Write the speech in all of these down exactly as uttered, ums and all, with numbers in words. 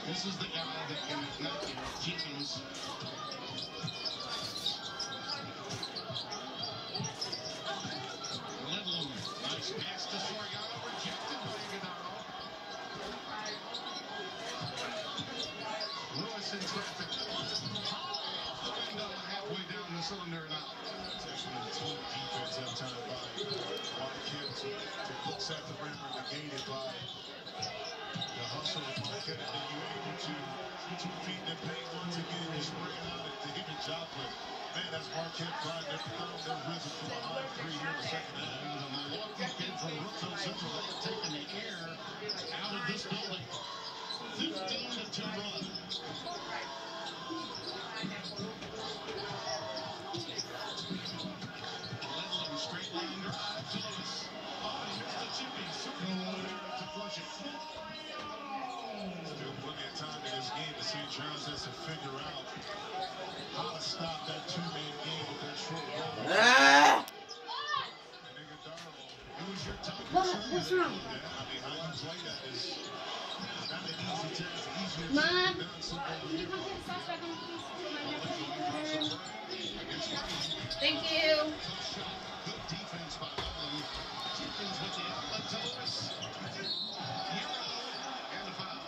This is the guy that can knock you. Jenkins. Lidlum. Nice pass to Soriano. Rejected by Iguodala. Lewis in traffic. Off the window halfway down the cylinder and out. It's excellent team defense that time by Marquette to, to put Seth the rim negated by the hustle of Marquette. And then you're able to put your feet in the paint once again. You're spraying out at David Joplin. Man, that's Marquette trying to found their rhythm from behind three here in the second half. The Milwaukee kid from Brookfield Central, they have taken the air out of this building. fifteen to two run. Lidlum straight line drive to Lewis. Oh, he missed the chippy. Circle to flush it. Still plenty of time in this game to see Jones has to figure out how to stop that two-man game with that short ball. Ah! And Iguodala, it was your top What? What's wrong? I mean, how you play that is not an easy task. Easier Mom, said than done. So can you come put the sauce back on the piece to my nephew? Thank you. Good defense by Lidlum. Jenkins with the outlet to Lewis. And the foul.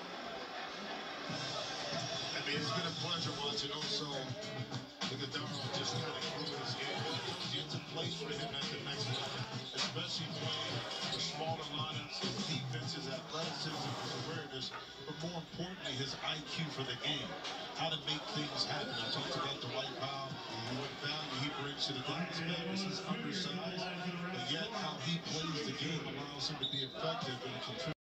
I mean, it's been a pleasure watching also Iguodala just kind of grow his game. It comes into place for him at the next level, especially playing the smaller lineups. His defense, his athleticism, his awareness, but more importantly, his I Q for the game. How to make things happen. I talked about the Dwight Powell, what value he brings to the Dallas Mavericks. He's undersized, but yet how he plays the game allows him to be effective and contribute.